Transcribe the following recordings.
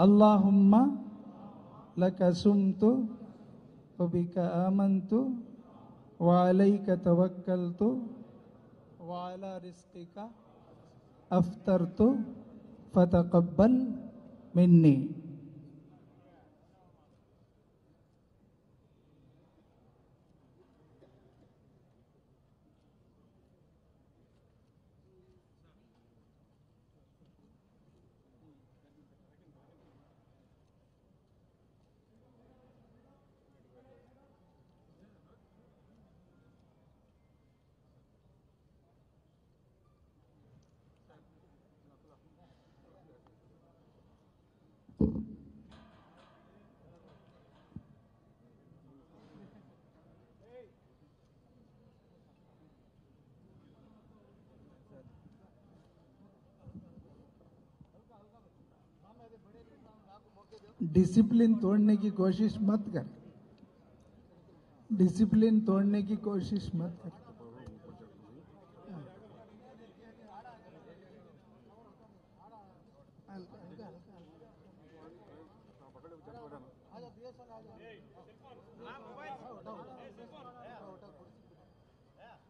अल्लाहुम्मा लका सुम्तु व बिका आमन्तु व अलैका तवक्कलतु व अला रिज़्क़िका अफ्तरतु फतक़ब्बल मिन्नी। डिसिप्लिन तोड़ने की कोशिश मत कर, डिसिप्लिन तोड़ने की कोशिश मत कर।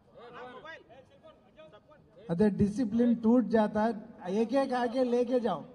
अगर डिसिप्लिन टूट जाता है, एक एक आके लेके जाओ।